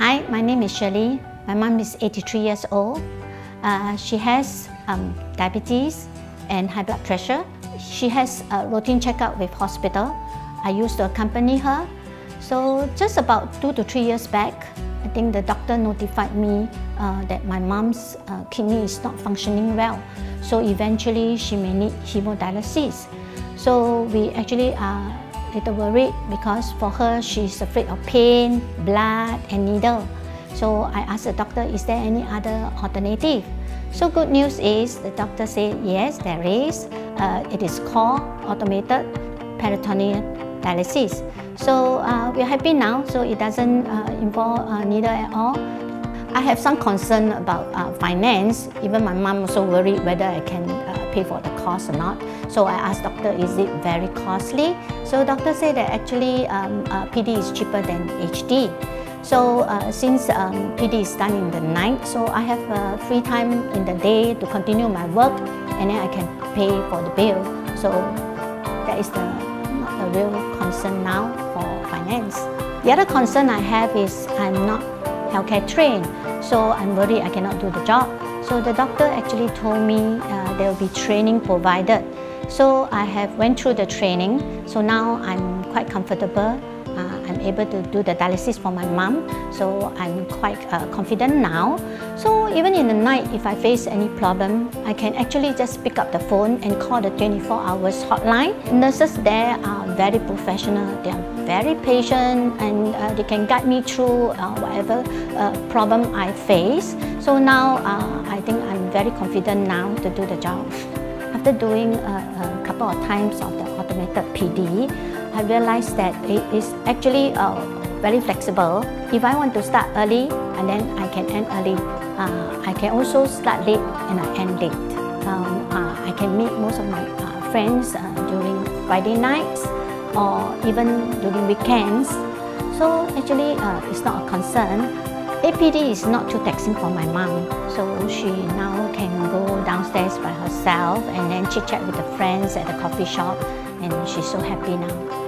Hi, my name is Shirley. My mom is 83 years old. She has diabetes and high blood pressure. She has a routine checkup with hospital. I used to accompany her. So just about 2 to 3 years back, I think the doctor notified me that my mom's kidney is not functioning well. So eventually she may need hemodialysis. So we actually are a little worried because for her, she's afraid of pain, blood, and needle. So I asked the doctor, is there any other alternative? So good news is the doctor said, yes, there is. It is called automated peritoneal dialysis. So we're happy now, so it doesn't involve needle at all. I have some concern about finance. Even my mom also worried whether I can pay for the cost or not. So I asked doctor, is it very costly? So doctor said that actually PD is cheaper than HD. So since PD is done in the night, so I have free time in the day to continue my work, and then I can pay for the bill. So that is not the real concern now for finance. The other concern I have is I'm not healthcare trained, so I'm worried I cannot do the job. So the doctor actually told me there will be training provided. So I have went through the training, so now I'm quite comfortable. I'm able to do the dialysis for my mom, so I'm quite confident now. So even in the night, if I face any problem, I can actually just pick up the phone and call the 24 hours hotline. Nurses there are very professional, they are very patient, and they can guide me through whatever problem I face. So now I think I'm very confident now to do the job. After doing a couple of times of the automated PD, I realized that it is actually very flexible. If I want to start early, and then I can end early. I can also start late and I end late. I can meet most of my friends during Friday nights or even during weekends. So actually, it's not a concern. APD is not too taxing for my mom, so she now can go downstairs by herself and then chit-chat with the friends at the coffee shop, and she's so happy now.